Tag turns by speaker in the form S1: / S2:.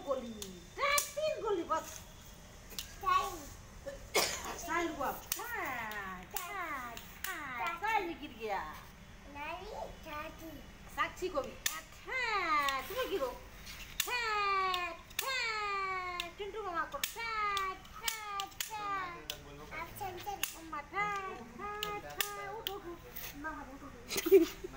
S1: गोली, 3 गोली बस। साइल हुआ, साइल गिर गया। साक्षी को भी, तुम्हें गिरो, चिंटू मामा को, उठ,